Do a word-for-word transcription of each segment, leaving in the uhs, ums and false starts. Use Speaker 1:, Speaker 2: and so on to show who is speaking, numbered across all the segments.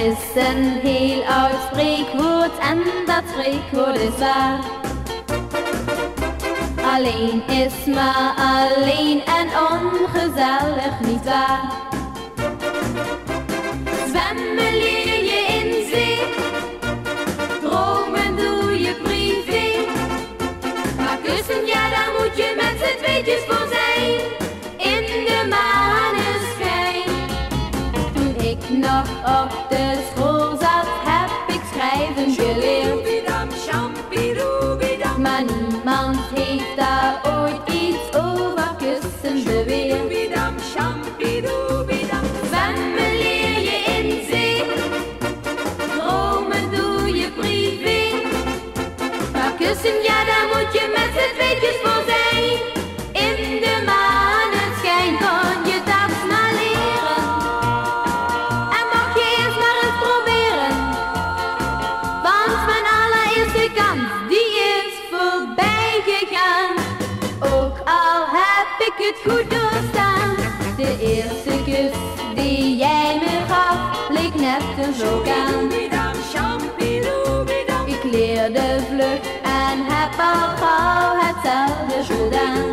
Speaker 1: is een heel oud spreekwoord en dat spreekwoord is waar. Alleen is maar alleen en ongezellig, niet waar. Zwemmen leer je in zee, dromen doe je privé. Maar kussen, ja daar moet je met z'n tweetjes voor zijn, in de maneschijn. Toen ik nog op de school zat, heb ik schrijven geleerd. Maar niemand heeft daar ooit iets over kussen beweerd. Zwemmen leer je in zee, dromen doe je privé. Maar kussen, ja daar moet je met z'n tweetjes voor zijn, in de maneschijn. Kon je dat maar leren en mag je eerst maar eens proberen, want mijn allereerste kans die is voorbij gegaan. Ook al heb ik het goed doorstaan, de eerste kus die jij me gaf leek net een vulkaan. Ik leerde vlug en heb al gauw hetzelfde gedaan.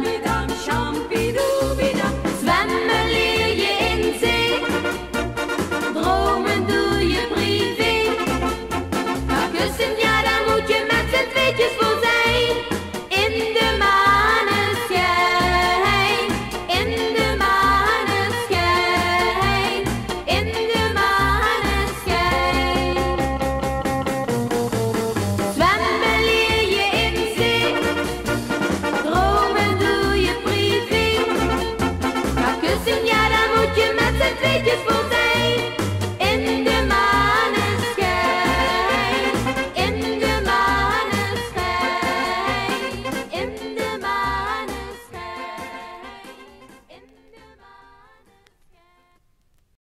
Speaker 1: Zwemmen leer je in zee, dromen doe je privé. Maar kussen, ja daar moet je met z'n tweetjes voor zijn, in de maneschijn, in de maneschijn, in de maneschijn. Zwemmen leer je in zee, dromen doe je privé. Maar kussen, ja daar moet je met z'n tweetjes